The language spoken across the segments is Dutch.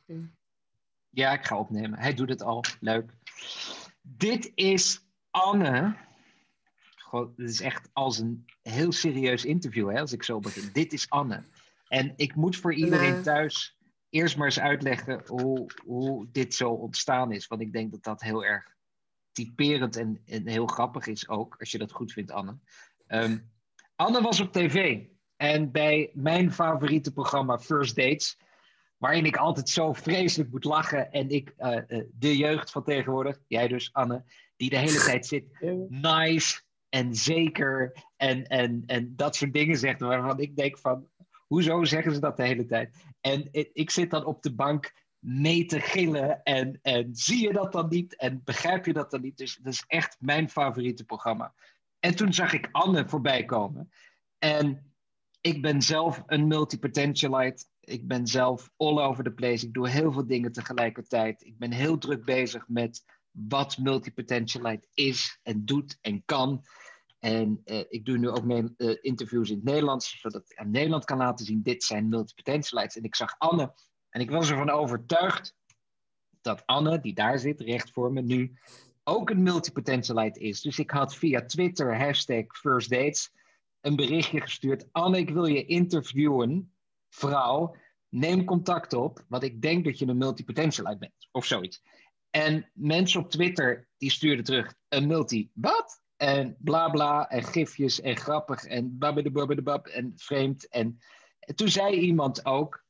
Ja, ik ga opnemen. Hij doet het al. Leuk. Dit is Anne. Goh, dit is echt als een heel serieus interview, hè, als ik zo begin. Dit is Anne. En ik moet voor iedereen thuis eerst maar eens uitleggen hoe dit zo ontstaan is. Want ik denk dat dat heel erg typerend en heel grappig is ook, als je dat goed vindt, Anne. Anne was op tv. En bij mijn favoriete programma First Dates, waarin ik altijd zo vreselijk moet lachen. En ik, de jeugd van tegenwoordig, jij dus, Anne, die de hele tijd zit nice en zeker en dat soort dingen zegt. Waarvan ik denk van, hoezo zeggen ze dat de hele tijd? En ik zit dan op de bank mee te gillen en zie je dat dan niet? En begrijp je dat dan niet? Dus dat is echt mijn favoriete programma. En toen zag ik Anne voorbij komen. En ik ben zelf een multipotentialite. Ik ben zelf all over the place. Ik doe heel veel dingen tegelijkertijd. Ik ben heel druk bezig met wat multipotentialite is en doet en kan. En ik doe nu ook interviews in het Nederlands, zodat ik aan Nederland kan laten zien, dit zijn multipotentialites. En ik zag Anne en ik was ervan overtuigd dat Anne, die daar zit, recht voor me nu, ook een multipotentialite is. Dus ik had via Twitter, #FirstDates, een berichtje gestuurd. Anne, ik wil je interviewen. Vrouw, neem contact op, want ik denk dat je een multipotentialite bent. Of zoiets. En mensen op Twitter, die stuurden terug, een wat? En bla bla, en gifjes, en grappig, en babbedebab, en vreemd. En toen zei iemand ook,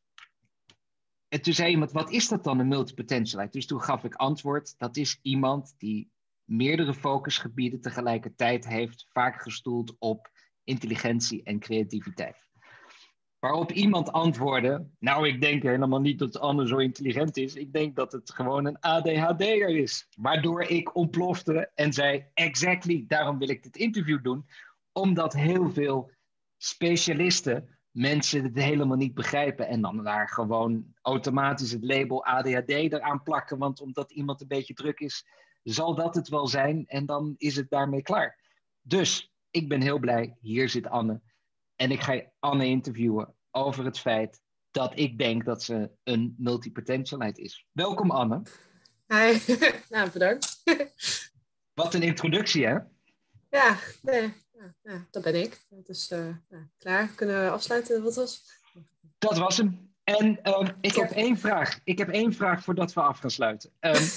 wat is dat dan, een multipotentialite? Dus toen gaf ik antwoord, dat is iemand die meerdere focusgebieden tegelijkertijd heeft, vaak gestoeld op intelligentie en creativiteit. Waarop iemand antwoordde, nou, ik denk helemaal niet dat Anne zo intelligent is. Ik denk dat het gewoon een ADHD'er is. Waardoor ik ontplofte en zei, exactly, daarom wil ik dit interview doen. Omdat heel veel specialisten mensen het helemaal niet begrijpen. En dan daar gewoon automatisch het label ADHD eraan plakken. Want omdat iemand een beetje druk is, zal dat het wel zijn. En dan is het daarmee klaar. Dus ik ben heel blij, hier zit Anne. En ik ga Anne interviewen over het feit dat ik denk dat ze een multipotentialite is. Welkom, Anne. Hi, nou bedankt. Wat een introductie, hè? Ja, dat ben ik. Dus klaar, kunnen we afsluiten? Wat was? Dat was hem. En ik heb één vraag. Ik heb één vraag voordat we af gaan sluiten.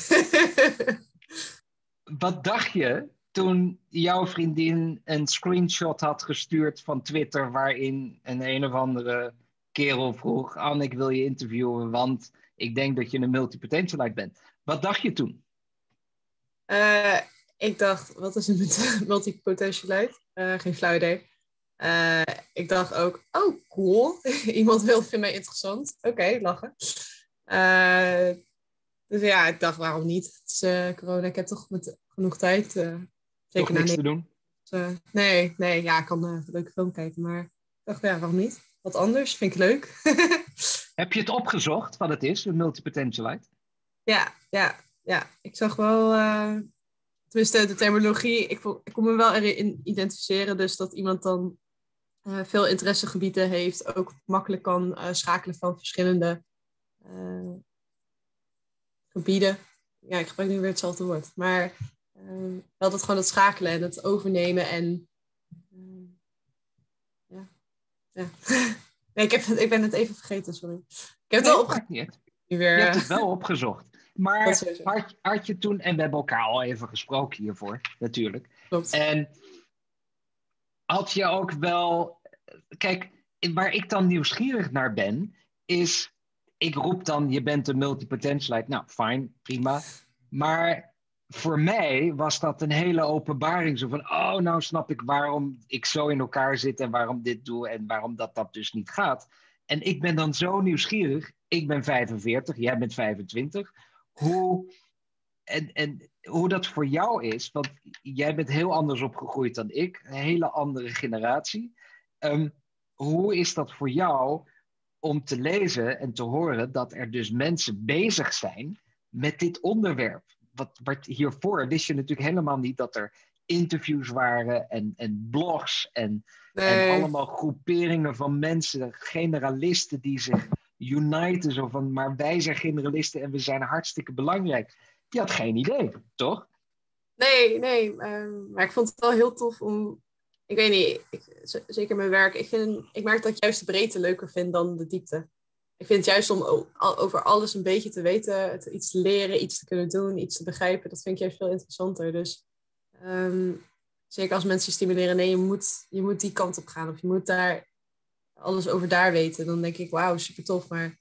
Wat dacht je toen jouw vriendin een screenshot had gestuurd van Twitter waarin een of andere kerel vroeg, Anne, ik wil je interviewen, want ik denk dat je een multipotentialite bent. Wat dacht je toen? Ik dacht, wat is een multipotentialite? Geen flauw idee. Ik dacht ook, oh cool, iemand vindt mij interessant. Oké, lachen. Dus ja, ik dacht, waarom niet? Het is corona, ik heb toch genoeg tijd. Zeker toch niks te doen? Nee, ja, ik kan een leuke film kijken, maar ik dacht, ja, waarom niet? Wat anders, vind ik leuk. Heb je het opgezocht wat het is, een multipotentialite? Ja. Ik zag wel, tenminste de terminologie, ik kon me wel erin identificeren, dus dat iemand dan veel interessegebieden heeft, ook makkelijk kan schakelen van verschillende gebieden. Ja, ik gebruik nu weer hetzelfde woord, maar wel dat gewoon het schakelen en het overnemen en ja. Nee, ik ben het even vergeten, sorry. Ik heb het wel opgezocht. Je hebt het wel opgezocht. Maar had je toen, en we hebben elkaar al even gesproken hiervoor, natuurlijk. Klopt. En had je ook wel, kijk, waar ik dan nieuwsgierig naar ben, is, ik roep dan, je bent een multipotentialite. Nou, fijn, prima. Maar voor mij was dat een hele openbaring. Zo van, oh, nou snap ik waarom ik zo in elkaar zit en waarom dit doe en waarom dat dus niet gaat. En ik ben dan zo nieuwsgierig. Ik ben 45, jij bent 25. Hoe dat voor jou is, want jij bent heel anders opgegroeid dan ik. Een hele andere generatie. Hoe is dat voor jou om te lezen en te horen dat er dus mensen bezig zijn met dit onderwerp? Wat hiervoor wist je natuurlijk helemaal niet dat er interviews waren en blogs en allemaal groeperingen van mensen, generalisten die zich uniten. Zo van, maar wij zijn generalisten en we zijn hartstikke belangrijk. Die had geen idee, toch? Nee. Maar ik vond het wel heel tof om... Ik weet niet, zeker mijn werk. Ik merk dat ik juist de breedte leuker vind dan de diepte. Ik vind het juist om over alles een beetje te weten, iets te leren, iets te kunnen doen, iets te begrijpen. Dat vind ik juist veel interessanter. Dus zeker als mensen je stimuleren, nee, je moet die kant op gaan. Of je moet daar alles over daar weten. Dan denk ik, wauw, super tof. Maar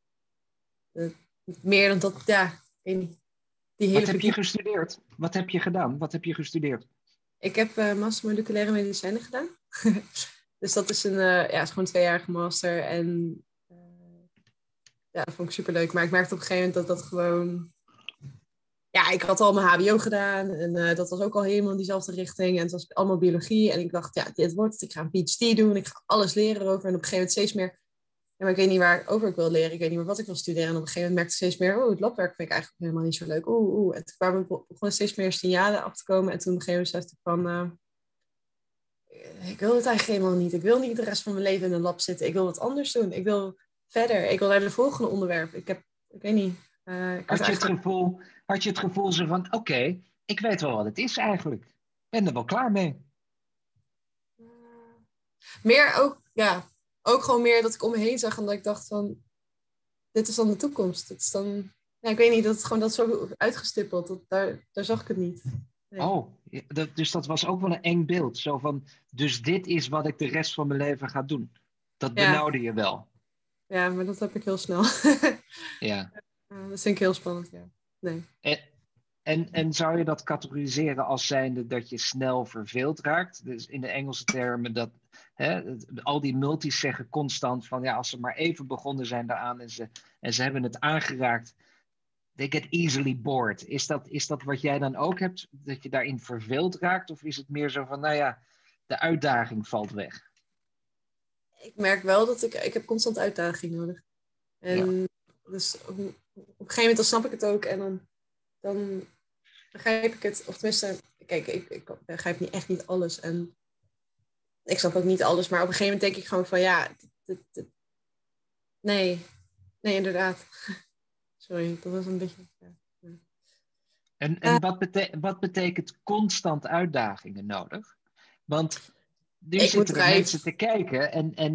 meer dan dat, ja, ik weet niet. Wat heb je gestudeerd? Wat heb je gedaan? Wat heb je gestudeerd? Ik heb master moleculaire medicijnen gedaan. Dus dat is is gewoon 2-jarige master. En ja, dat vond ik superleuk. Maar ik merkte op een gegeven moment dat dat gewoon... Ja, ik had al mijn HBO gedaan. En dat was ook al helemaal in diezelfde richting. En het was allemaal biologie. En ik dacht, ja, dit wordt het. Ik ga een PhD doen. Ik ga alles leren erover. En op een gegeven moment steeds meer... Ja, maar ik weet niet waarover ik wil leren. Ik weet niet meer wat ik wil studeren. En op een gegeven moment merkte ik steeds meer... het labwerk vind ik eigenlijk helemaal niet zo leuk. En toen begonnen steeds meer signalen af te komen. En toen op een gegeven moment dacht ik van... ik wil het eigenlijk helemaal niet. Ik wil niet de rest van mijn leven in een lab zitten. Ik wil wat anders doen. Ik wil verder. Ik wil naar de volgende onderwerp. Ik weet niet. Had je het gevoel zo van... Oké, ik weet wel wat het is eigenlijk. Ik ben er wel klaar mee. Meer ook... Ja, ook gewoon meer dat ik om me heen zag. En dat ik dacht van... Dit is dan de toekomst. Dit is dan... Ja, ik weet niet. Dat is zo uitgestippeld. Daar zag ik het niet. Nee. Oh, dus dat was ook wel een eng beeld. Zo van, dus dit is wat ik de rest van mijn leven ga doen. Dat benauwde je wel. Ja, maar dat heb ik heel snel. Ja. Dat vind ik heel spannend, ja. Nee. En zou je dat categoriseren als zijnde dat je snel verveeld raakt? Dus in de Engelse termen dat... al die multis zeggen constant van... Ja, als ze maar even begonnen zijn daaraan en ze hebben het aangeraakt... They get easily bored. Is dat wat jij dan ook hebt? Dat je daarin verveeld raakt? Of is het meer zo van, nou ja, de uitdaging valt weg? Ik merk wel dat ik heb constant uitdaging nodig. En ja. Dus op een gegeven moment dan snap ik het ook. En dan begrijp ik het. Of tenminste, kijk, ik begrijp echt niet alles. En ik snap ook niet alles. Maar op een gegeven moment denk ik gewoon van, ja... Nee, inderdaad. Sorry, dat was een beetje... Ja. En wat betekent constant uitdagingen nodig? Want nu zitten er mensen te kijken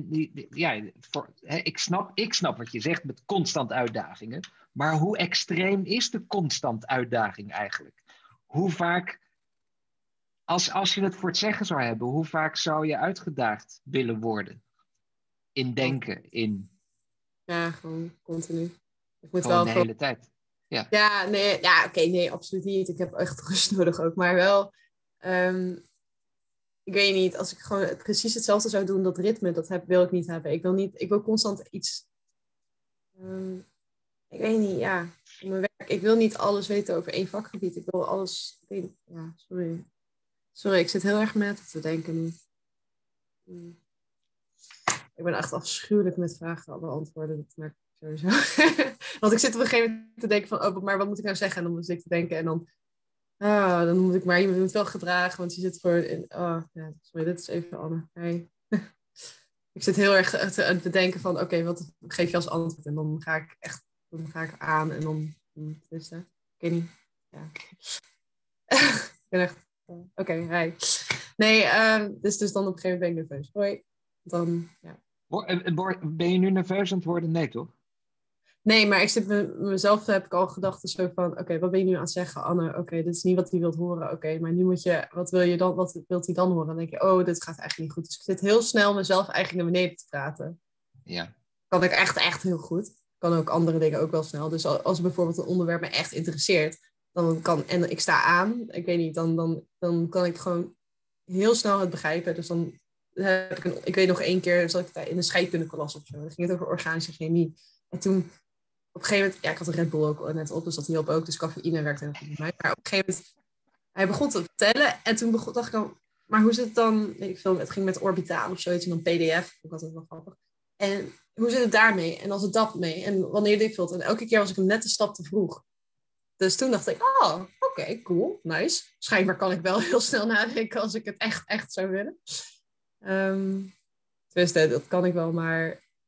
ik snap wat je zegt met constant uitdagingen. Maar hoe extreem is de constant uitdaging eigenlijk? Hoe vaak, als je het voor het zeggen zou hebben, hoe vaak zou je uitgedaagd willen worden? In denken, Ja, gewoon continu. Ik moet gewoon wel de hele tijd. Ja, nee, nee, absoluut niet. Ik heb echt rust nodig ook. Maar wel, ik weet niet, als ik gewoon precies hetzelfde zou doen, dat ritme, wil ik niet hebben. Ik wil constant iets, ik weet niet, ja, in mijn werk. Ik wil niet alles weten over één vakgebied. Ik wil alles, ja, sorry. Sorry, ik zit heel erg met te denken nu. Ik ben echt afschuwelijk met vragen beantwoorden. Dat merk ik sowieso. Want ik zit op een gegeven moment te denken van... maar wat moet ik nou zeggen? En dan moet ik te denken. En dan moet ik maar... Je moet wel gedragen. Want je zit voor... ja, sorry, dit is even Anne. Hey. Ik zit heel erg te denken van... Oké, wat geef je als antwoord? En dan ga ik aan. En dan... Dus, ik weet niet. Ja. Ik ben echt... Oké, hi. Nee, dus dan op een gegeven moment ben ik nerveus. Hoi. Dan, ja. Ben je nu nerveus aan het worden? Nee, toch? Nee, maar ik zit mezelf heb ik al gedacht zo van... Oké, wat ben je nu aan het zeggen, Anne? Oké, dit is niet wat hij wilt horen. Oké, maar nu moet je... Wat wilt hij dan horen? Dan denk je, oh, dit gaat eigenlijk niet goed. Dus ik zit heel snel mezelf eigenlijk naar beneden te praten. Ja. Kan ik echt heel goed. Kan ook andere dingen ook wel snel. Dus als bijvoorbeeld een onderwerp me echt interesseert... en ik sta aan, ik weet niet... Dan kan ik gewoon heel snel het begrijpen. Dus dan heb ik weet nog 1 keer... zat ik in een scheidkundeklas of zo. Dan ging het over organische chemie. En toen... Op een gegeven moment, ja, ik had een Red Bull ook net op, dus dat hielp ook. Dus cafeïne werkte heel goed bij mij. Maar op een gegeven moment, hij begon te vertellen. En toen dacht ik al, maar hoe zit het dan? Het ging met orbitaal of zoiets en dan PDF. Ik had het wel grappig. En hoe zit het daarmee? En als het dat mee? En wanneer dit vult? En elke keer was ik hem net een stap te vroeg. Dus toen dacht ik, oké, cool, nice. Schijnbaar kan ik wel heel snel nadenken als ik het echt zou willen. Dus dat kan ik wel, maar... Ik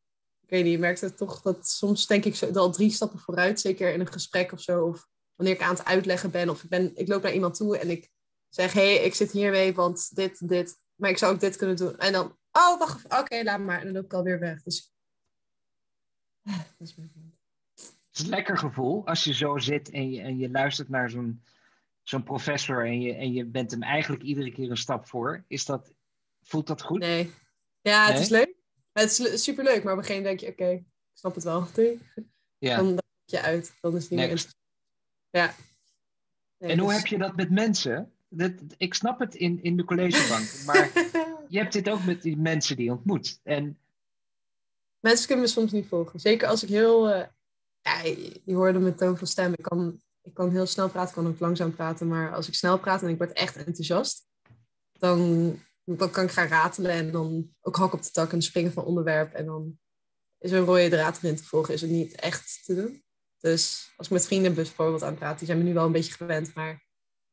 weet niet, je merkt het toch dat soms denk ik zo, al 3 stappen vooruit, zeker in een gesprek of zo, of wanneer ik aan het uitleggen ben, of ik loop naar iemand toe en ik zeg, ik zit hiermee, want dit, maar ik zou ook dit kunnen doen. En dan, wacht, oké, laat maar. En dan loop ik alweer weg. Dus, dat is mijn punt. Het is een lekker gevoel als je zo zit en je luistert naar zo'n professor en je bent hem eigenlijk iedere keer een stap voor. Voelt dat goed? Nee. Ja, het Nee? is leuk. Het is superleuk, maar op een gegeven moment denk je, oké, ik snap het wel. Doei. Ja. Dan denk je uit. Dan is het niet meer Next. interessant. Ja. Nee, En hoe dus... heb je dat met mensen? Ik snap het in de collegebank, maar je hebt dit ook met die mensen die je ontmoet. En... Mensen kunnen me soms niet volgen. Zeker als ik heel... je hoorde mijn toon van stem. Ik kan heel snel praten, ik kan ook langzaam praten. Maar als ik snel praat en ik word echt enthousiast, dan kan ik gaan ratelen en dan ook hak op de tak en springen van onderwerp. En dan is er een rode draad erin te volgen, is het niet echt te doen. Dus als ik met vrienden bijvoorbeeld aan het praten, die zijn me nu wel een beetje gewend, maar...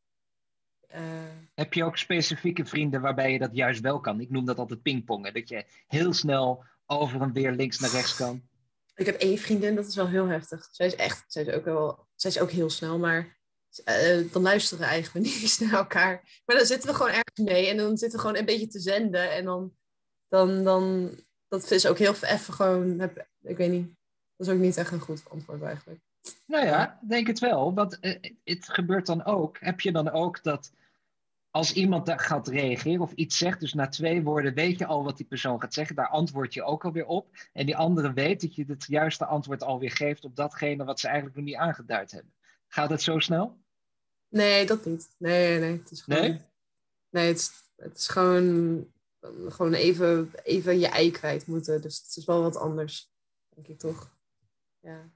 Heb je ook specifieke vrienden waarbij je dat juist wel kan? Ik noem dat altijd pingpongen. Dat je heel snel over en weer links naar rechts kan. Ik heb 1 vriendin, dat is wel heel heftig. Zij is ook heel snel, maar dan luisteren we eigenlijk niet eens naar elkaar. Maar dan zitten we gewoon ergens mee en dan zitten we gewoon een beetje te zenden. En dan dat is ook heel even gewoon, ik weet niet, dat is ook niet echt een goed antwoord eigenlijk. Nou ja, ik denk het wel. Want het gebeurt dan ook. Heb je dan ook dat als iemand daar gaat reageren of iets zegt, dus na 2 woorden weet je al wat die persoon gaat zeggen, daar antwoord je ook alweer op. En die andere weet dat je het juiste antwoord alweer geeft op datgene wat ze eigenlijk nog niet aangeduid hebben. Gaat het zo snel? Nee, dat niet. Nee. Het is gewoon, Nee? Nee, het is gewoon even je ei kwijt moeten. Dus het is wel wat anders, denk ik toch. Ja.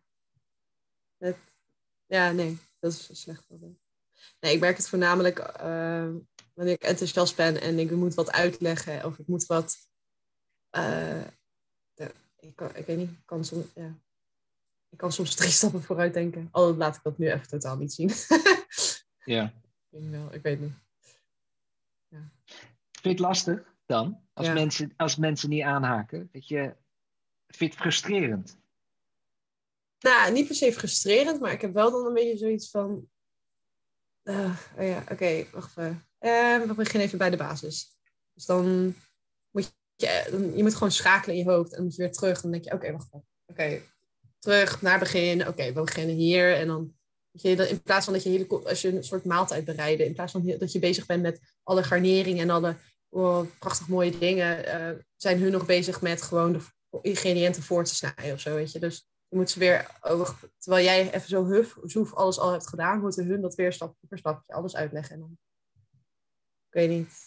Nee, dat is een slecht voorbeeld. Nee, ik merk het voornamelijk wanneer ik enthousiast ben en ik moet wat uitleggen of ik moet wat... ik weet niet, ik kan soms 3 stappen vooruit denken. Al laat ik dat nu even totaal niet zien. Ja. Ik weet niet. Ja. Vind je het lastig dan? Ja. Als mensen niet aanhaken? Vind je het frustrerend? Nou, niet per se frustrerend, maar ik heb wel dan een beetje zoiets van... oké, wacht even. We beginnen even bij de basis. Dus dan moet je moet gewoon schakelen in je hoofd en dan moet je weer terug. En dan denk je, oké, wacht even. Oké, terug naar het begin. Oké, we beginnen hier. En dan, in plaats van dat je als je een soort maaltijd bereiden, in plaats van dat je bezig bent met alle garneringen en alle prachtig mooie dingen, zijn hun nog bezig met gewoon de ingrediënten voor te snijden of zo, weet je. Dus je moet ze weer, terwijl jij even zo zoef alles al hebt gedaan, moeten hun dat weer stapje voor stapje alles uitleggen. En dan, ik weet niet.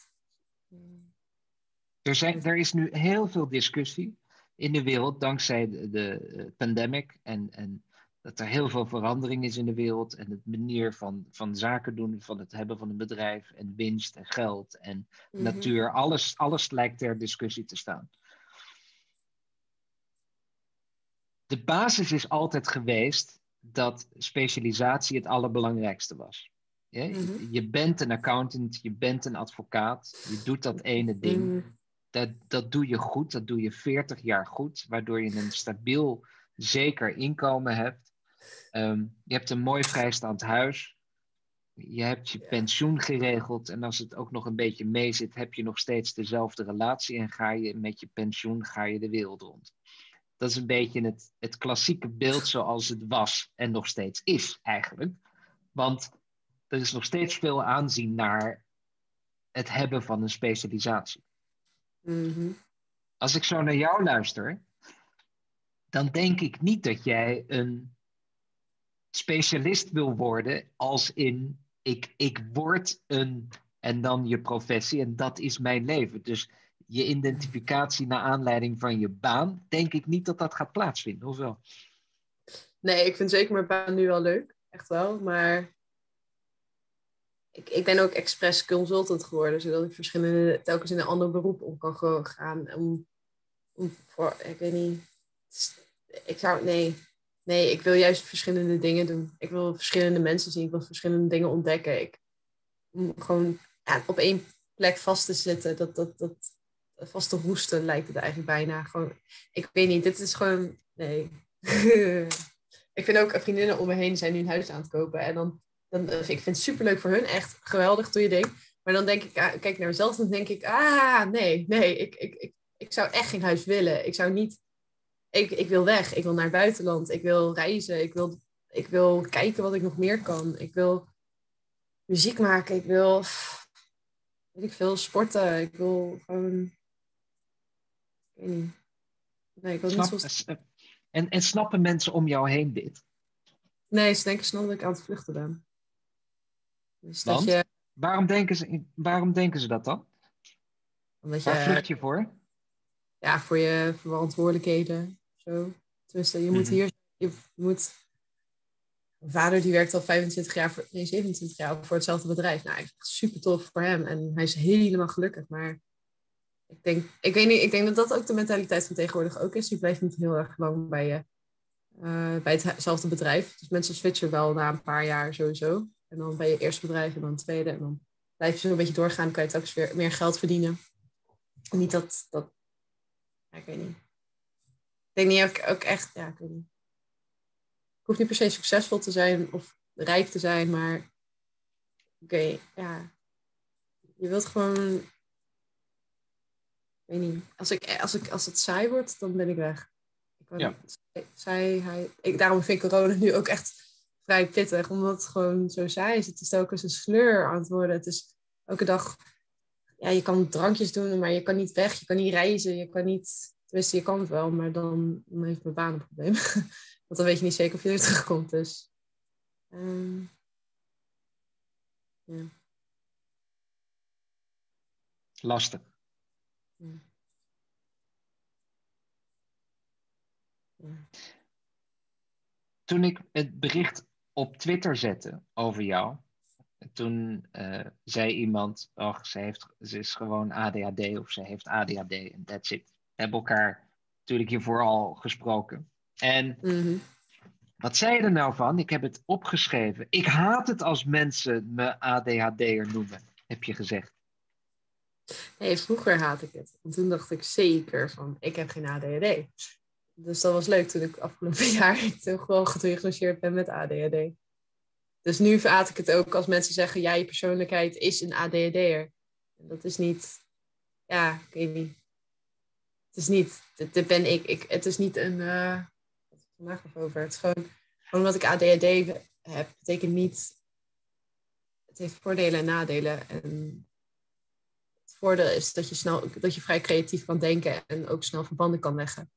Er is nu heel veel discussie in de wereld dankzij de pandemic en dat er heel veel verandering is in de wereld en de manier van zaken doen, van het hebben van een bedrijf en winst en geld en natuur, alles lijkt ter discussie te staan. De basis is altijd geweest dat specialisatie het allerbelangrijkste was. Je bent een accountant, je bent een advocaat, je doet dat ene ding. Dat doe je goed, dat doe je 40 jaar goed, waardoor je een stabiel, zeker inkomen hebt. Je hebt een mooi vrijstaand huis. Je hebt je pensioen geregeld en als het ook nog een beetje mee zit, heb je nog steeds dezelfde relatie en ga je met je pensioen de wereld rond. Dat is een beetje het klassieke beeld zoals het was en nog steeds is eigenlijk. Want er is nog steeds veel aanzien naar het hebben van een specialisatie. Als ik zo naar jou luister, dan denk ik niet dat jij een specialist wil worden als in ik word een en dan je professie en dat is mijn leven. Dus je identificatie naar aanleiding van je baan, denk ik niet dat dat gaat plaatsvinden, of wel? Nee, ik vind zeker mijn baan nu wel leuk. Echt wel, maar ik ben ook expres consultant geworden, zodat ik telkens in een ander beroep om kan gaan. Ik weet niet. Nee, ik wil juist verschillende dingen doen. Ik wil verschillende mensen zien, ik wil verschillende dingen ontdekken. Om gewoon op 1 plek vast te zitten, vast te hoesten lijkt het eigenlijk bijna. Gewoon, ik weet niet, dit is gewoon... Nee. Ik vind ook vriendinnen om me heen zijn nu een huis aan het kopen. En dan ik vind het superleuk voor hun. Echt geweldig, doe je ding. Maar dan denk ik, kijk naar mezelf. Dan denk ik, nee. Ik zou echt geen huis willen. Ik zou niet... Ik wil weg. Ik wil naar het buitenland. Ik wil reizen. Ik wil kijken wat ik nog meer kan. Ik wil muziek maken. Ik wil... Weet ik veel, sporten. Ik wil gewoon... Ik weet niet. Nee, ik wil niet zo... En snappen mensen om jou heen dit? Nee, ze denken snel dat ik aan het vluchten ben. Dus Want? dat je... Waarom denken ze dat dan? Omdat Waar vlucht je voor? Ja, voor je verantwoordelijkheden. Zo. Tenminste, je moet hier... Mijn vader die werkt al 27 jaar voor hetzelfde bedrijf. Nou, echt super tof voor hem. En hij is helemaal gelukkig. Maar ik weet niet, ik denk dat dat ook de mentaliteit van tegenwoordig ook is. Je blijft niet heel erg lang bij hetzelfde bedrijf. Dus mensen switchen wel na een paar jaar sowieso. En dan bij je eerste bedrijf en dan tweede. En dan blijf je zo een beetje doorgaan. Dan kan je telkens weer meer geld verdienen. En niet dat ja, ik weet niet. Ik denk niet ook echt... Ja, ik weet niet. Ik hoef niet per se succesvol te zijn of rijk te zijn, maar... Oké, ja. Je wilt gewoon... Ik weet niet. Als het saai wordt, dan ben ik weg. Daarom vind ik corona nu ook echt vrij pittig, omdat het gewoon zo saai is. Het is telkens een sleur aan het worden. Het is elke dag... Ja, je kan drankjes doen, maar je kan niet weg. Je kan niet reizen. Je kan niet... Tenminste, je kan het wel, maar dan heeft mijn baan een probleem. Want dan weet je niet zeker of je er terugkomt. Dus... ja. Lastig. Ja. Ja. Toen ik het bericht op Twitter zette over jou, toen zei iemand, ze is gewoon ADHD of ze heeft ADHD en that's it. We hebben elkaar natuurlijk hiervoor al gesproken. En wat zei je er nou van? Ik heb het opgeschreven. Ik haat het als mensen me ADHD'er noemen, heb je gezegd. Nee, vroeger haatte ik het. En toen dacht ik zeker van, ik heb geen ADHD. Dus dat was leuk toen ik afgelopen jaar toch wel gediagnosticeerd ben met ADHD. Dus nu haat ik het ook als mensen zeggen, ja, je persoonlijkheid is een ADHD'er. En dat is niet, ja, ik weet niet. Het is niet, dit ben ik. Het is niet een, wat is het vandaag nog over? Het is gewoon omdat ik ADHD heb, betekent niet, het heeft voordelen en nadelen. En het voordeel is dat je vrij creatief kan denken en ook snel verbanden kan leggen.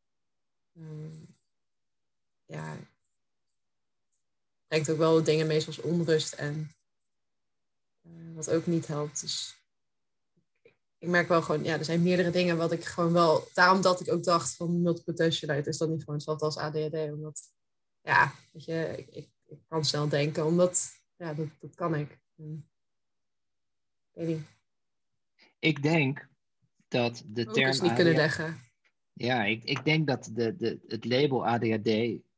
Ja, brengt ook wel dingen mee zoals onrust en wat ook niet helpt. Dus ik merk wel gewoon, ja, er zijn meerdere dingen wat ik gewoon wel... Daarom dat ik ook dacht van multiple potentialite is dat niet gewoon hetzelfde als ADHD. Omdat, ja, weet je, ik kan snel denken, omdat, ja, dat kan ik. Ik weet niet. Ik denk dat de term Focus niet kunnen leggen. Ja, ik denk dat het label ADHD...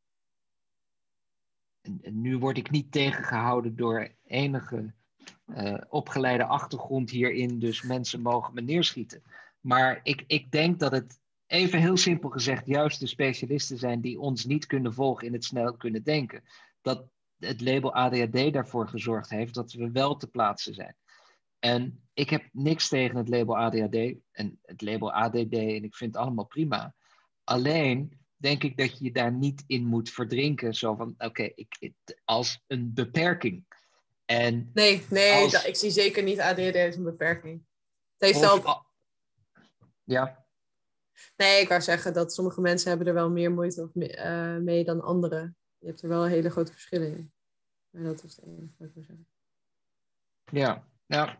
En nu word ik niet tegengehouden door enige opgeleide achtergrond hierin, dus mensen mogen me neerschieten. Maar ik denk dat het, even heel simpel gezegd, juist de specialisten zijn die ons niet kunnen volgen in het snel kunnen denken. Dat het label ADHD daarvoor gezorgd heeft dat we wel te plaatsen zijn. En ik heb niks tegen het label ADHD en het label ADD en ik vind het allemaal prima. Alleen denk ik dat je daar niet in moet verdrinken. Zo van, oké, als een beperking. En nee, ik zie zeker niet ADHD als een beperking. Het heeft ja. Nee, ik wou zeggen dat sommige mensen hebben er wel meer moeite mee dan anderen. Je hebt er wel hele grote verschillen in. Maar dat was het enige wat ik wil zeggen. Ja, nou,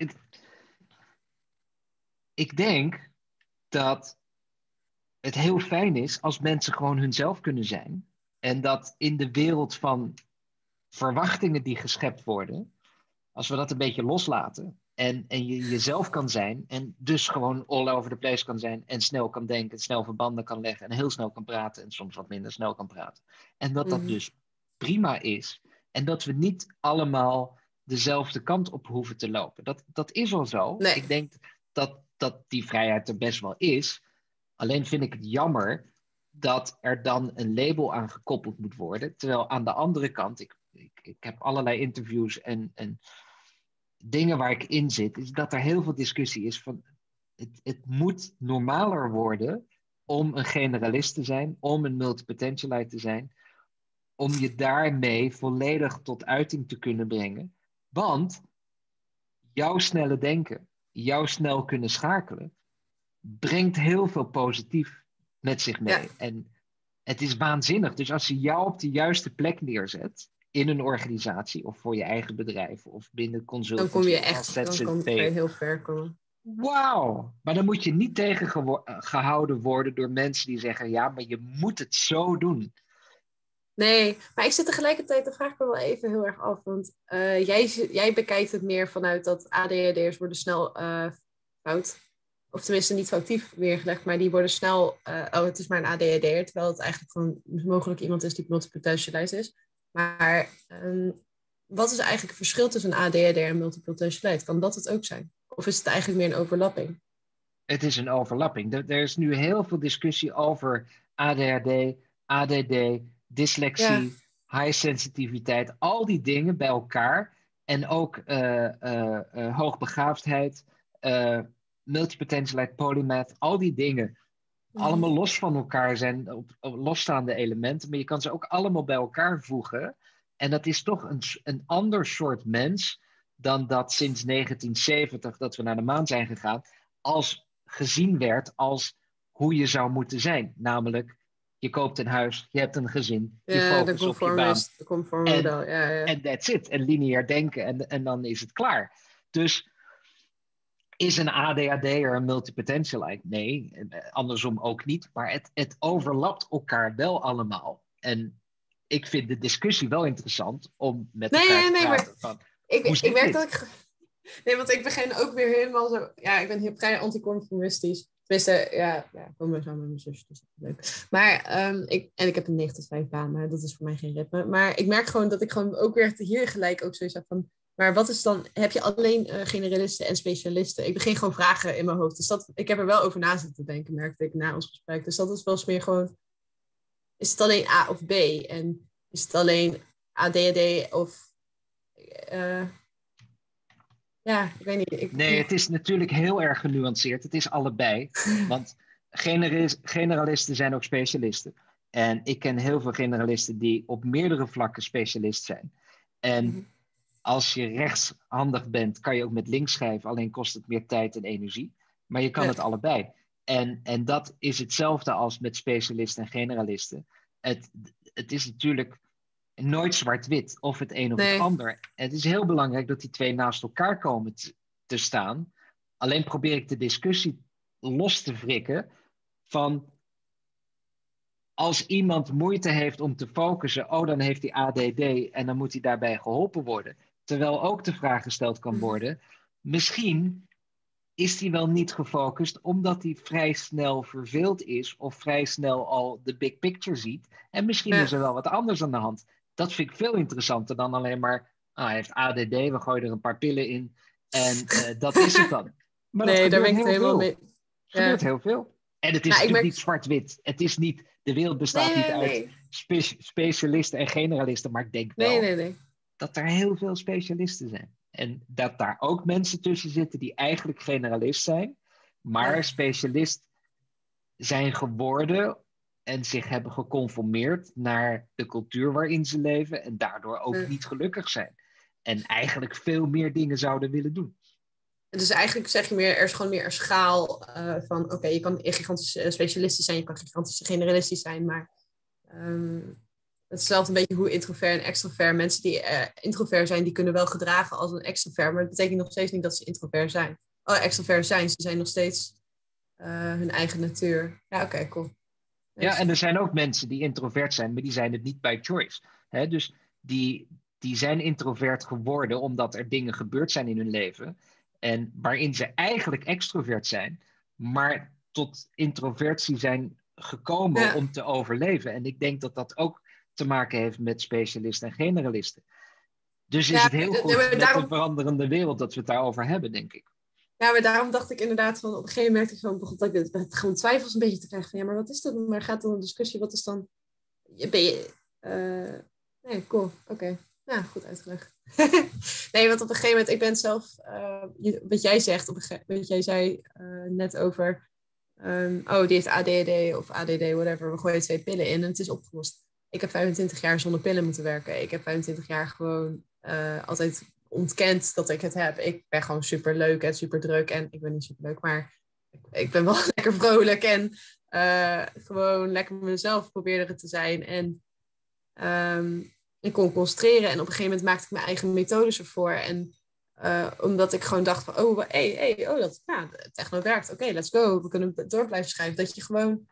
ik denk dat het heel fijn is als mensen gewoon hunzelf kunnen zijn. En dat in de wereld van verwachtingen die geschept worden, als we dat een beetje loslaten en je jezelf kan zijn en dus gewoon all over the place kan zijn en snel kan denken, snel verbanden kan leggen en heel snel kan praten en soms wat minder snel kan praten. En dat dat dus prima is en dat we niet allemaal dezelfde kant op hoeven te lopen. Dat is al zo. Nee. Ik denk dat die vrijheid er best wel is. Alleen vind ik het jammer dat er dan een label aan gekoppeld moet worden. Terwijl aan de andere kant, ik heb allerlei interviews en dingen waar ik in zit, is dat er heel veel discussie is van het moet normaler worden om een generalist te zijn, om een multipotentialite te zijn, om je daarmee volledig tot uiting te kunnen brengen. Want jouw snelle denken, jouw snel kunnen schakelen, brengt heel veel positief met zich mee. Ja. En het is waanzinnig. Dus als je jou op de juiste plek neerzet in een organisatie of voor je eigen bedrijf of binnen consultancy. Dan kom je echt, kan je heel ver komen. Wauw! Maar dan moet je niet tegengehouden worden door mensen die zeggen, ja, maar je moet het zo doen. Nee, maar ik zit tegelijkertijd, dan vraag ik me wel even heel erg af. Want jij bekijkt het meer vanuit dat ADHD'ers worden snel fout. Of tenminste niet foutief weergelegd, maar die worden snel... het is maar een ADHD'er, terwijl het eigenlijk gewoon mogelijk iemand is die multipotentialist is. Maar wat is eigenlijk het verschil tussen een ADHD'er en multipotentialist? Kan dat het ook zijn? Of is het eigenlijk meer een overlapping? Het is een overlapping. Er is nu heel veel discussie over ADHD, ADD, dyslexie, high sensitiviteit. Al die dingen bij elkaar. En ook hoogbegaafdheid, multipotentialite, polymath. Al die dingen. Allemaal los van elkaar zijn op losstaande elementen. Maar je kan ze ook allemaal bij elkaar voegen. En dat is toch een ander soort mens dan dat sinds 1970 dat we naar de maan zijn gegaan, als gezien werd als hoe je zou moeten zijn. Namelijk, je koopt een huis, je hebt een gezin, je focust op je baan. De conforme model, En that's it. En lineair denken en dan is het klaar. Dus is een ADHD'er een multipotentialite? Nee, andersom ook niet. Maar het overlapt elkaar wel allemaal. En ik vind de discussie wel interessant om met elkaar te praten. Maar ik merk dat ik... Nee, want ik begin ook weer helemaal zo... Ja, ik ben vrij anticonformistisch. Tenminste, ik kom maar samen met mijn zusje, dus dat is leuk. Maar ik heb een 9 tot 5 baan, maar dat is voor mij geen ritme. Maar ik merk gewoon dat ik gewoon ook weer hier gelijk ook zoiets heb van... Maar wat is dan... Heb je alleen generalisten en specialisten? Ik begin gewoon vragen in mijn hoofd. Dus ik heb er wel over na zitten denken, merkte ik na ons gesprek. Dus dat is wel eens meer gewoon... Is het alleen A of B? En is het alleen ADHD of... ik weet niet. Nee, het is natuurlijk heel erg genuanceerd. Het is allebei. Want generalisten zijn ook specialisten. En ik ken heel veel generalisten die op meerdere vlakken specialist zijn. En als je rechtshandig bent, kan je ook met links schrijven. Alleen kost het meer tijd en energie. Maar je kan het allebei. En dat is hetzelfde als met specialisten en generalisten. Het is natuurlijk nooit zwart-wit, of het een of het ander. Het is heel belangrijk dat die twee naast elkaar komen te staan. Alleen probeer ik de discussie los te wrikken van... Als iemand moeite heeft om te focussen, dan heeft hij ADD en dan moet hij daarbij geholpen worden. Terwijl ook de vraag gesteld kan worden, misschien is hij wel niet gefocust omdat hij vrij snel verveeld is of vrij snel al de big picture ziet. En misschien is er wel wat anders aan de hand. Dat vind ik veel interessanter dan alleen maar, hij heeft ADD, we gooien er een paar pillen in en dat is het dan. Maar daar ben ik het helemaal mee. Het gebeurt heel veel. En het is natuurlijk niet zwart-wit. Het is niet, de wereld bestaat niet uit specialisten en generalisten, maar ik denk wel dat er heel veel specialisten zijn. En dat daar ook mensen tussen zitten die eigenlijk generalist zijn, maar specialist zijn geworden en zich hebben geconformeerd naar de cultuur waarin ze leven en daardoor ook niet gelukkig zijn. En eigenlijk veel meer dingen zouden willen doen. Dus eigenlijk zeg je meer, er is gewoon meer een schaal van... Oké, je kan gigantische specialisten zijn, je kan gigantische generalistisch zijn, maar... hetzelfde een beetje hoe introvert en extrovert. Mensen die introvert zijn, die kunnen wel gedragen als een extrovert, maar dat betekent nog steeds niet dat ze introvert zijn. Extrovert zijn, ze zijn nog steeds hun eigen natuur. Ja, oké, cool. Ja, en er zijn ook mensen die introvert zijn, maar die zijn het niet by choice. Hè? Dus die zijn introvert geworden omdat er dingen gebeurd zijn in hun leven en waarin ze eigenlijk extrovert zijn, maar tot introversie zijn gekomen om te overleven. En ik denk dat dat ook te maken heeft met specialisten en generalisten. Dus is het heel goed met de veranderende wereld dat we het daarover hebben, denk ik. Ja, maar daarom dacht ik inderdaad van... Op een gegeven moment begon ik gewoon twijfels een beetje te krijgen. Van, ja, maar wat is dat? Maar gaat dan een discussie? Wat is dan... Ben je... nee, cool. Oké. Ja, goed uitgelegd. Nee, want op een gegeven moment... Ik ben zelf... wat jij zegt... Wat jij zei net over... die heeft ADHD of ADD, whatever. We gooien 2 pillen in en het is opgelost. Ik heb 25 jaar zonder pillen moeten werken. Ik heb 25 jaar gewoon altijd ontkend dat ik het heb. Ik ben gewoon super leuk en super druk. En ik ben niet super leuk, maar ik ben wel lekker vrolijk. En gewoon lekker mezelf proberen te zijn. En ik kon concentreren. En op een gegeven moment maakte ik mijn eigen methodes ervoor. En omdat ik gewoon dacht van, dat techno werkt. Oké, let's go. We kunnen door blijven schrijven. Dat je gewoon...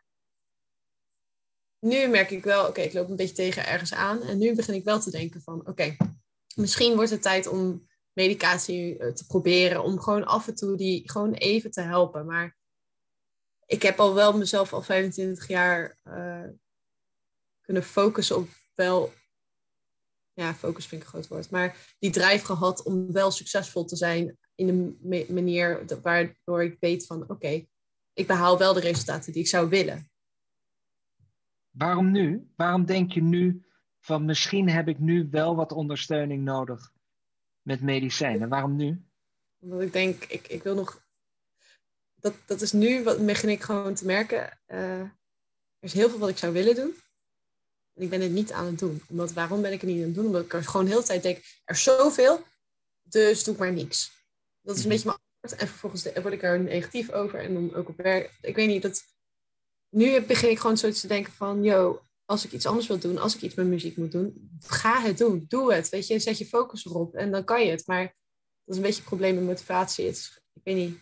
Nu merk ik wel, oké, ik loop een beetje tegen ergens aan. En nu begin ik wel te denken van, oké, misschien wordt het tijd om medicatie te proberen. Om gewoon af en toe die gewoon even te helpen. Maar ik heb al wel mezelf al 25 jaar kunnen focussen op wel... Ja, focus vind ik een groot woord. Maar die drijf gehad om wel succesvol te zijn in de manier waardoor ik weet van, oké, ik behaal wel de resultaten die ik zou willen. Waarom nu? Waarom denk je nu van misschien heb ik nu wel wat ondersteuning nodig met medicijnen? Waarom nu? Omdat ik denk, ik wil nog... Dat is nu wat begin ik gewoon te merken. Er is heel veel wat ik zou willen doen. En ik ben het niet aan het doen. Waarom ben ik het niet aan het doen? Omdat ik er gewoon de hele tijd denk, er is zoveel, dus doe ik maar niks. Dat is een beetje mijn antwoord. En vervolgens word ik er negatief over. En dan ook op werk. Ik weet niet, nu begin ik gewoon zo te denken van, als ik iets anders wil doen, als ik iets met muziek moet doen, ga het doen. Doe het. Weet je, zet je focus erop en dan kan je het. Maar dat is een beetje het probleem met motivatie. Ik weet niet.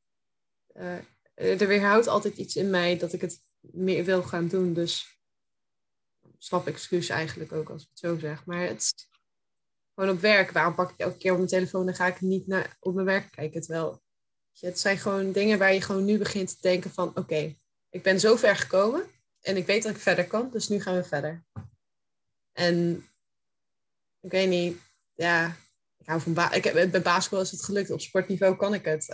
Er weerhoudt altijd iets in mij dat ik het meer wil gaan doen. Dus slap excuus eigenlijk ook als ik het zo zeg. Maar het is gewoon op werk. Waarom pak ik elke keer op mijn telefoon en ga ik niet op mijn werk kijken? Het zijn gewoon dingen waar je gewoon nu begint te denken van, oké, ik ben zo ver gekomen en ik weet dat ik verder kan, dus nu gaan we verder. En ik weet niet, ja, ik hou van bij basketbal is het gelukt, op sportniveau kan ik het.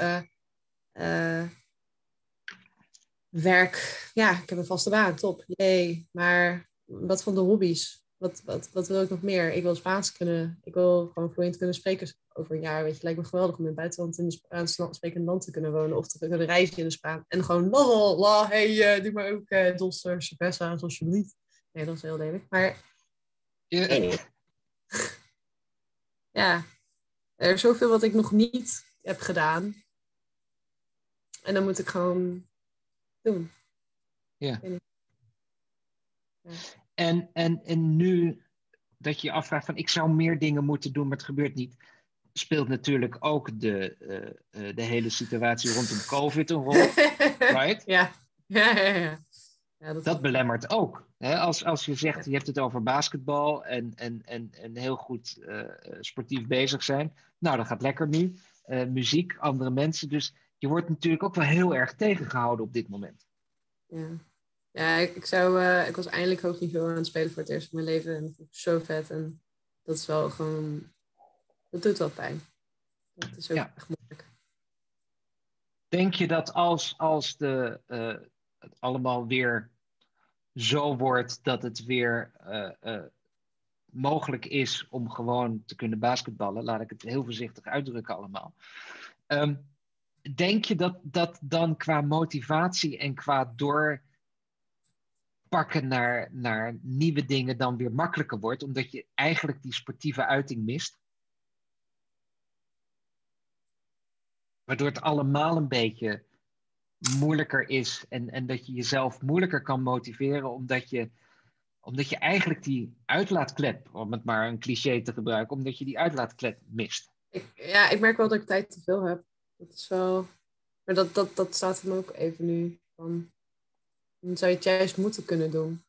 Werk, ja, ik heb een vaste baan, top, jee. Maar wat van de hobby's? Wat wil ik nog meer? Ik wil Spaans kunnen, ik wil gewoon vloeiend kunnen spreken over een jaar. Weet je, lijkt me geweldig om in het buitenland in een Spaans sprekend land te kunnen wonen of te kunnen reizen in de Spaans. En gewoon, la, hey, doe maar ook dos cerveza, alsjeblieft. Nee, dat is heel lelijk. Maar, nee. Ja, er is zoveel wat ik nog niet heb gedaan. En dan moet ik gewoon doen. Ja. Ja. En nu dat je je afvraagt van ik zou meer dingen moeten doen, maar het gebeurt niet, speelt natuurlijk ook de hele situatie rondom COVID een rol. Right? Ja. Ja, dat belemmert ook. Hè? Als je zegt, je hebt het over basketbal en heel goed sportief bezig zijn. Nou, dat gaat lekker nu. Muziek, andere mensen. Dus je wordt natuurlijk ook wel heel erg tegengehouden op dit moment. Ja, ik was eindelijk hoog niveau aan het spelen voor het eerst in mijn leven. En dat vond ik zo vet. En dat is wel gewoon... Dat doet wel pijn. Dat is ook echt moeilijk. Denk je dat als het allemaal weer zo wordt dat het weer mogelijk is om gewoon te kunnen basketballen, laat ik het heel voorzichtig uitdrukken allemaal. Denk je dat dan qua motivatie en qua doorpakken naar nieuwe dingen dan weer makkelijker wordt, omdat je eigenlijk die sportieve uiting mist? Waardoor het allemaal een beetje moeilijker is en dat je jezelf moeilijker kan motiveren, omdat je eigenlijk die uitlaatklep, om het maar een cliché te gebruiken, omdat je die uitlaatklep mist. Ik merk wel dat ik tijd te veel heb. Dat is wel... Maar dat staat hem ook even nu. Dan zou je het juist moeten kunnen doen.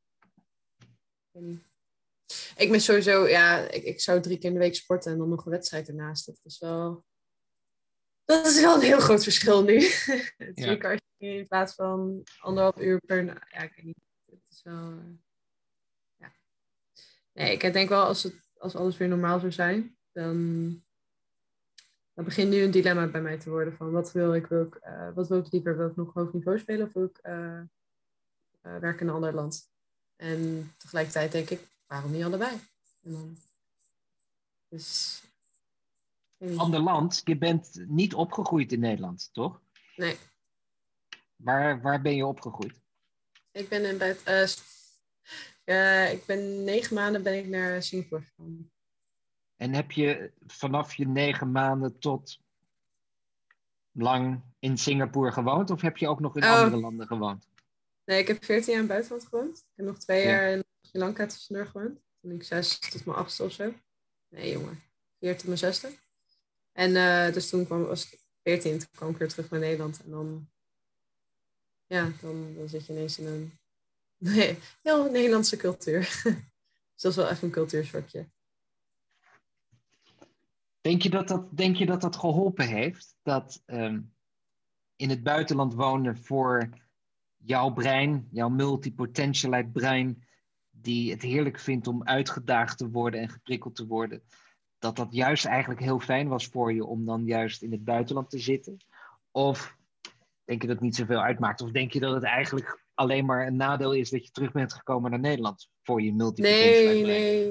Ik ben sowieso... Ja, ik zou 3 keer in de week sporten en dan nog een wedstrijd ernaast. Dat is wel een heel groot verschil nu. 3 keer in plaats van 1,5 uur per... Ja, ik weet niet. Het is wel... Ja. Nee, ik denk wel als alles weer normaal zou zijn, dan dat begint nu een dilemma bij mij te worden van wat wil ik? Wat wil ik liever? Wil ik nog hoog niveau spelen of wil ik werken in een ander land? En tegelijkertijd denk ik, waarom niet allebei? En dan, dus, Ander land, je bent niet opgegroeid in Nederland, toch? nee. Waar ben je opgegroeid? Ik ben ik ben 9 maanden ben ik naar Singapore gegaan. En heb je vanaf je 9 maanden tot lang in Singapore gewoond? Of heb je ook nog in andere landen gewoond? Nee, ik heb 14 jaar in het buitenland gewoond. Ik heb nog 2 jaar Ja. in Sri Lanka tussendoor gewoond. Toen ik 6 tot mijn 8e of zo. Nee, jongen. 4 tot mijn 6e. En dus toen was ik 14. Toen kwam ik weer terug naar Nederland. En dan... Ja, dan zit je ineens in een... heel Nederlandse cultuur. Dus dat is wel even een cultuurschokje. Denk je dat dat geholpen heeft? Dat in het buitenland wonen voor jouw brein, jouw multipotentialite brein, die het heerlijk vindt om uitgedaagd te worden en geprikkeld te worden, dat juist eigenlijk heel fijn was voor je om dan juist in het buitenland te zitten? Of denk je dat het niet zoveel uitmaakt? Of denk je dat het eigenlijk alleen maar een nadeel is dat je terug bent gekomen naar Nederland voor je multipotentialite brein? Nee.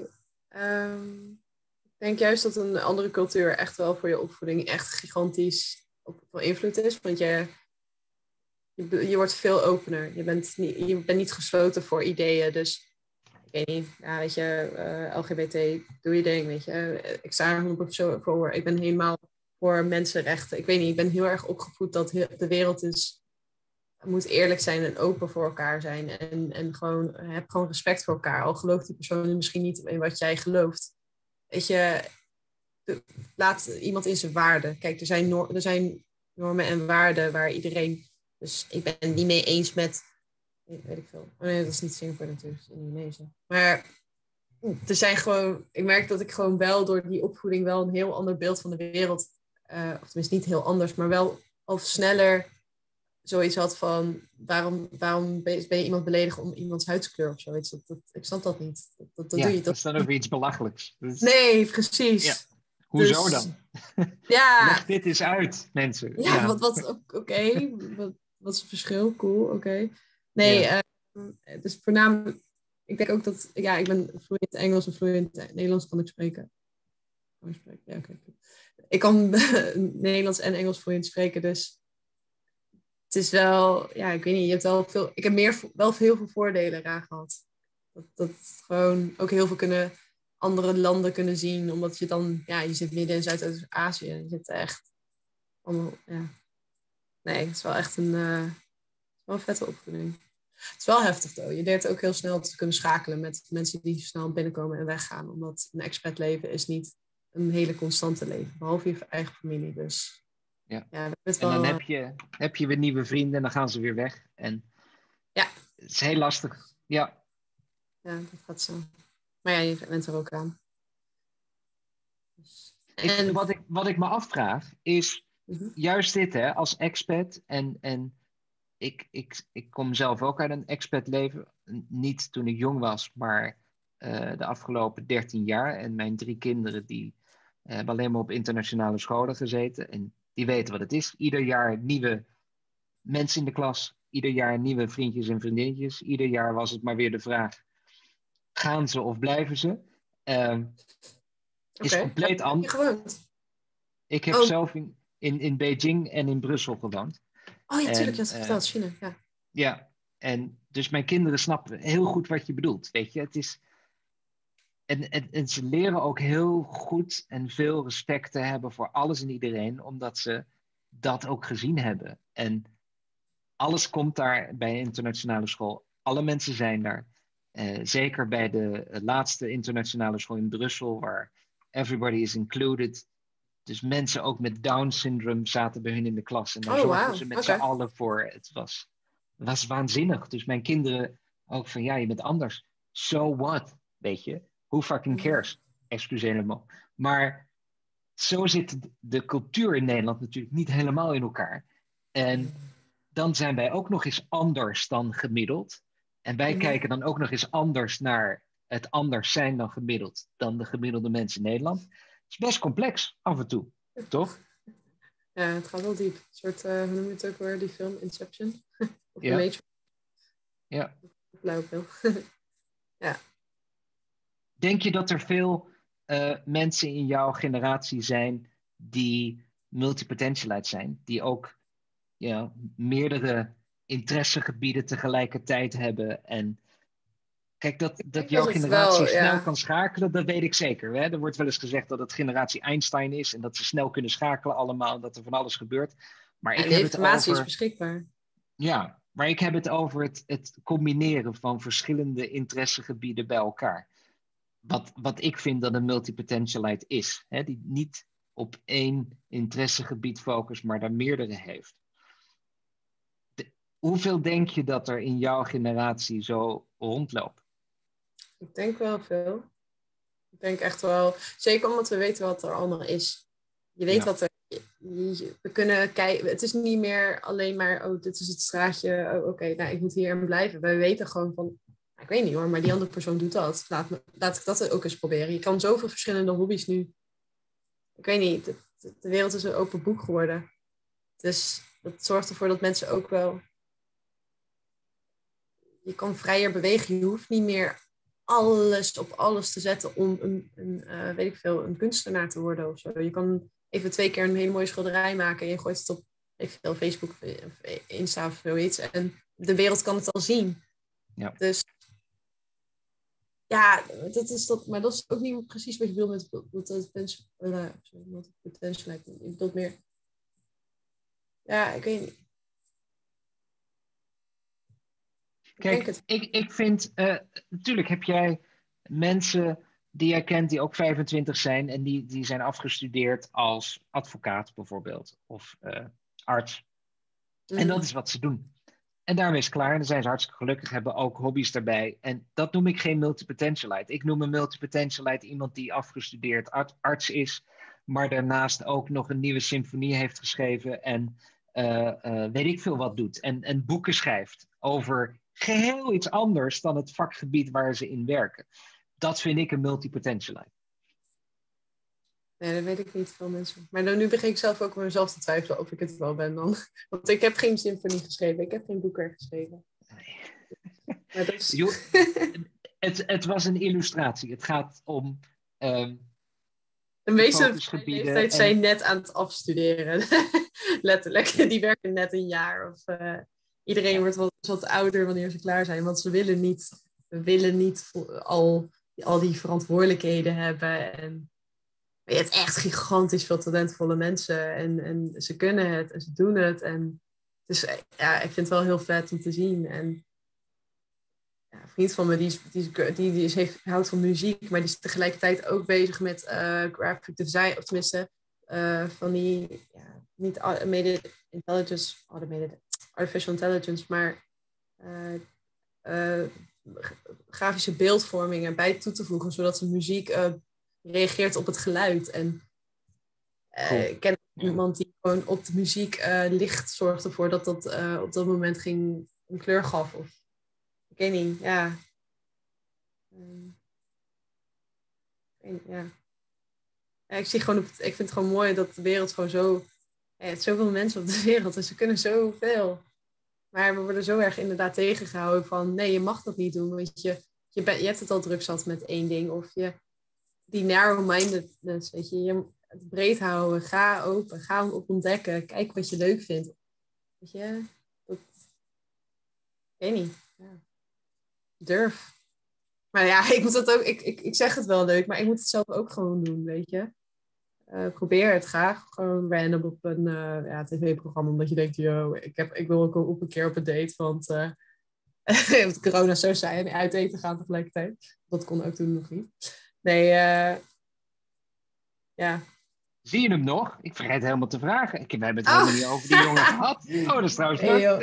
Ik denk juist dat een andere cultuur echt wel voor je opvoeding echt gigantisch veel invloed is. Want je wordt veel opener. Je bent niet gesloten voor ideeën. Dus ik weet niet, ja, weet je, LGBT, doe je ding, weet je. Ik sta er 100% voor. Ik ben helemaal voor mensenrechten. Ik weet niet, ik ben heel erg opgevoed dat de wereld moet eerlijk zijn en open voor elkaar zijn. En gewoon, heb gewoon respect voor elkaar. Al gelooft die persoon misschien niet in wat jij gelooft. Weet je, laat iemand in zijn waarde. Kijk, er zijn normen en waarden waar iedereen... Dus ik ben het niet mee eens met... Weet ik veel. Oh nee, dat is niet Singapore natuurlijk, dat is Indonesië. Maar er zijn gewoon... Ik merk dat ik gewoon wel door die opvoeding wel een heel ander beeld van de wereld... of tenminste niet heel anders, maar wel al sneller zoiets had van... Waarom ben je iemand beledigen om iemands huidskleur of zoiets? Ik snap dat niet. Dat doe je. Dat is dan over iets belachelijks. Nee, precies. Ja. Hoezo dus, dan? Ja. Leg dit eens uit, mensen. Ja, oké. Wat is het verschil? Cool, oké. Nee, Ja. dus voornamelijk... Ik denk ook dat... Ja, ik ben vloeiend Engels en vloeiend Nederlands kan ik spreken. Ja, oké. Ik kan Nederlands en Engels vloeiend spreken, dus... Het is wel... Ja, ik weet niet. Je hebt wel veel... Ik heb wel heel veel voordelen eraan gehad. Dat gewoon ook heel veel andere landen kunnen zien. Omdat je dan... Ja, je zit midden in Zuidoost-Azië. Je zit echt... Allemaal, ja. Nee, het is wel echt wel een vette opvoeding. Het is wel heftig, though. Je leert ook heel snel te kunnen schakelen met mensen die snel binnenkomen en weggaan. Omdat een expat leven is niet een hele constante leven. Behalve je eigen familie, dus... Ja. Ja, En dan heb je weer nieuwe vrienden en dan gaan ze weer weg. En ja. het is heel lastig. Ja. Ja, dat gaat zo. Maar ja, je bent er ook aan. Dus, Wat ik me afvraag is juist dit, hè, als expat. En ik kom zelf ook uit een expat leven. Niet toen ik jong was, maar de afgelopen 13 jaar. En mijn 3 kinderen die hebben alleen maar op internationale scholen gezeten. En die weten wat het is. Ieder jaar nieuwe mensen in de klas. Ieder jaar nieuwe vriendjes en vriendinnetjes. Ieder jaar was het maar weer de vraag: gaan ze of blijven ze? Is compleet anders. Ik heb zelf in Beijing en in Brussel gewoond. Oh ja, tuurlijk, je had het verteld, China. Ja. Ja, en dus mijn kinderen snappen heel goed wat je bedoelt. Weet je, het is. En ze leren ook heel goed en veel respect te hebben voor alles en iedereen, omdat ze dat ook gezien hebben. En alles komt daar bij een internationale school. Alle mensen zijn daar. Zeker bij de laatste internationale school in Brussel, waar everybody is included. Dus mensen ook met Down syndrome zaten bij hun in de klas. En daar zorgden ze met z'n allen voor. Het was waanzinnig. Dus mijn kinderen ook van, ja, je bent anders. So what? Weet je? Who fucking cares? Excuseer-me. Maar zo zit de cultuur in Nederland natuurlijk niet helemaal in elkaar. En dan zijn wij ook nog eens anders dan gemiddeld. En wij kijken dan ook nog eens anders naar het anders zijn dan gemiddeld. Dan de gemiddelde mensen in Nederland. Het is best complex, af en toe. Toch? Ja, het gaat wel diep. Een soort, hoe noem je het ook weer, die film Inception? Of Ja. The Matrix? Ja. Blauwe pil. Ja. Denk je dat er veel mensen in jouw generatie zijn die multipotentialite zijn? Die ook meerdere interessegebieden tegelijkertijd hebben. En kijk, dat jouw generatie snel kan schakelen, dat weet ik zeker. Hè? Er wordt wel eens gezegd dat het generatie Einstein is en dat ze snel kunnen schakelen allemaal en dat er van alles gebeurt. Maar ik heb informatie is beschikbaar. Ja, maar ik heb het over het combineren van verschillende interessegebieden bij elkaar. Wat ik vind dat een multipotentialite is. Hè? Die niet op één interessegebied focust, maar daar meerdere heeft. Hoeveel denk je dat er in jouw generatie zo rondloopt? Ik denk wel veel. Ik denk echt wel, zeker omdat we weten wat er allemaal is. Je weet wat er... We kunnen kijken, het is niet meer alleen maar, oh, dit is het straatje, oh, oké, nou, ik moet hier blijven. We weten gewoon van, ik weet niet hoor, maar die andere persoon doet dat. Laat ik dat ook eens proberen. Je kan zoveel verschillende hobby's nu. Ik weet niet, de wereld is een open boek geworden. Dus dat zorgt ervoor dat mensen ook wel... Je kan vrijer bewegen. Je hoeft niet meer alles op alles te zetten om een kunstenaar te worden of zo. Je kan even 2 keer een hele mooie schilderij maken en je gooit het op Facebook of Insta of zoiets. En de wereld kan het al zien. Ja. Dus ja, maar dat is ook niet precies wat je wil met potential. Ik bedoel meer... Ja, ik weet niet. Kijk, ik vind, natuurlijk heb jij mensen die jij kent die ook 25 zijn en die zijn afgestudeerd als advocaat bijvoorbeeld of arts. En dat is wat ze doen. En daarmee is het klaar en dan zijn ze hartstikke gelukkig, hebben ook hobby's daarbij. En dat noem ik geen multipotentialite. Ik noem een multipotentialite iemand die afgestudeerd arts is, maar daarnaast ook nog een nieuwe symfonie heeft geschreven en weet ik veel wat doet. En boeken schrijft over geheel iets anders dan het vakgebied waar ze in werken. Dat vind ik een multipotentialite. Nee, dat weet ik niet veel mensen. Maar nu begin ik zelf ook op mezelf te twijfelen of ik het wel ben dan. Want ik heb geen symfonie geschreven. Ik heb geen boekwerk geschreven. Nee. Maar dat is... het was een illustratie. Het gaat om... de meeste leeftijd zijn net aan het afstuderen. Letterlijk. Die werken net een jaar. Of, iedereen wordt wat ouder wanneer ze klaar zijn. Want ze willen niet al die verantwoordelijkheden hebben. En je hebt echt gigantisch veel talentvolle mensen. En ze kunnen het en ze doen het. En dus ja, ik vind het wel heel vet om te zien. En ja, een vriend van me die houdt van muziek, maar die is tegelijkertijd ook bezig met graphic design, of tenminste van die, niet artificial intelligence, maar grafische beeldvormingen bij toe te voegen, zodat de muziek reageert op het geluid. En ik ken iemand die gewoon op de muziek licht zorgde voor dat op dat moment een kleur gaf. Of ik weet niet, ja. Ik zie gewoon ik vind het gewoon mooi dat de wereld gewoon zo... Er zijn zoveel mensen op de wereld en ze kunnen zoveel. Maar we worden zo erg inderdaad tegengehouden van... Nee, je mag dat niet doen, want je hebt het al druk zat met één ding. Of die narrow-mindedness, weet je. Het breed houden, ga open, ga op ontdekken. Kijk wat je leuk vindt. Weet je, ik weet niet. Ja. Durf. Maar ja, ik moet dat ook... Ik zeg het wel leuk, maar ik moet het zelf ook gewoon doen, weet je. Probeer het graag. Gewoon random op een tv-programma. Omdat je denkt, yo, ik wil ook op een keer op een date. Want het corona zo saai en uit eten gaan tegelijkertijd. Dat kon ook toen nog niet. Nee, ja. Zie je hem nog? Ik vergeet helemaal te vragen. We hebben het helemaal niet over die jongen gehad. Oh, dat is trouwens leuk.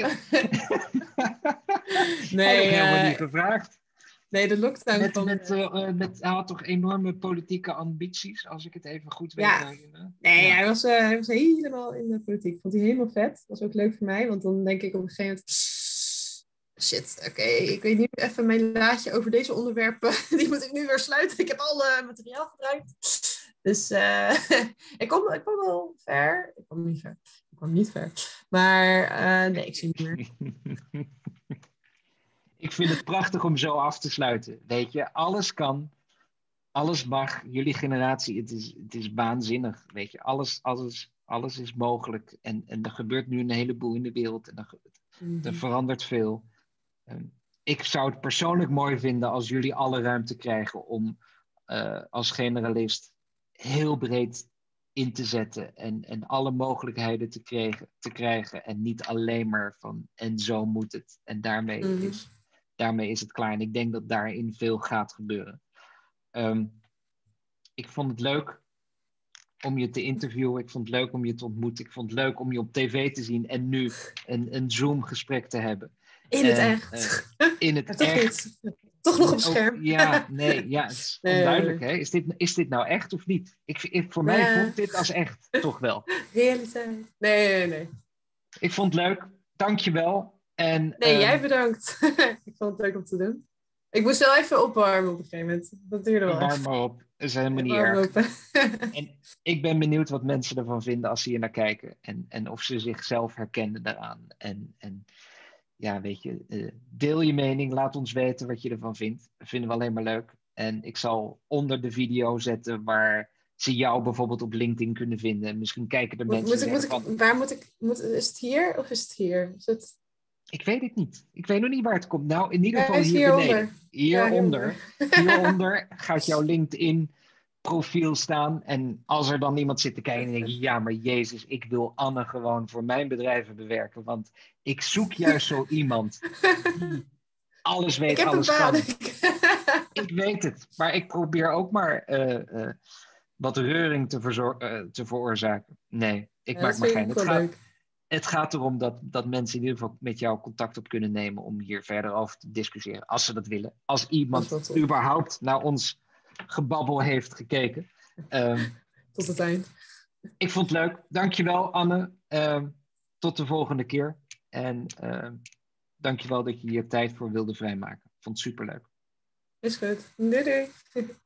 Nee, heb ik helemaal niet gevraagd. Nee, de lockdown hij had toch enorme politieke ambities, als ik het even goed weet. Ja. Nee, ja. Hij was helemaal in de politiek. Vond hij helemaal vet. Dat was ook leuk voor mij, want dan denk ik op een gegeven moment... Shit, oké, ik weet nu even mijn laadje over deze onderwerpen. Die moet ik nu weer sluiten. Ik heb al materiaal gebruikt. Dus ik kom wel ver. Ik kwam niet ver. Ik kwam niet ver. Maar nee, ik zie niet meer. Ik vind het prachtig om zo af te sluiten. Weet je, alles kan, alles mag. Jullie generatie, het is waanzinnig. Weet je, alles is mogelijk. En er gebeurt nu een heleboel in de wereld. En er verandert veel. Ik zou het persoonlijk mooi vinden als jullie alle ruimte krijgen om als generalist heel breed in te zetten en alle mogelijkheden te krijgen en niet alleen maar van en zo moet het en daarmee is het klaar. En ik denk dat daarin veel gaat gebeuren. Ik vond het leuk om je te interviewen. Ik vond het leuk om je te ontmoeten. Ik vond het leuk om je op tv te zien en nu een Zoom-gesprek te hebben. In het echt. In het echt. Toch nog op scherm. Ja, het is onduidelijk. Hè? Is dit nou echt of niet? Voor mij voelt dit als echt, toch wel. Realiteit. Nee. Ik vond het leuk. Dank je wel. Jij bedankt. Ik vond het leuk om te doen. Ik moest wel even opwarmen op een gegeven moment. Dat duurde wel warm maar op. Dat is helemaal niet erg. En ik ben benieuwd wat mensen ervan vinden als ze hier naar kijken. En of ze zichzelf herkennen daaraan. En ja, weet je, deel je mening. Laat ons weten wat je ervan vindt. Dat vinden we alleen maar leuk. En ik zal onder de video zetten waar ze jou bijvoorbeeld op LinkedIn kunnen vinden. Misschien kijken er mensen... Waar moet ik... Is het hier of is het hier? Is het... Ik weet het niet. Ik weet nog niet waar het komt. Nou, in ieder geval hier hieronder. beneden. Hieronder gaat jouw LinkedIn profiel staan. En als er dan iemand zit te kijken en denkt, ja, maar Jezus, ik wil Anne gewoon voor mijn bedrijven bewerken. Want ik zoek juist zo iemand die alles weet, alles kan. Ik weet het. Maar ik probeer ook maar wat reuring te veroorzaken. Nee, ik maak me geen. Het gaat erom dat mensen in ieder geval met jou contact op kunnen nemen om hier verder over te discussiëren, als ze dat willen. Als iemand überhaupt naar ons gebabbel heeft gekeken. Tot het eind. Ik vond het leuk. Dankjewel, Anne. Tot de volgende keer. En dankjewel dat je hier tijd voor wilde vrijmaken. Ik vond het superleuk. Is goed. Doei doei.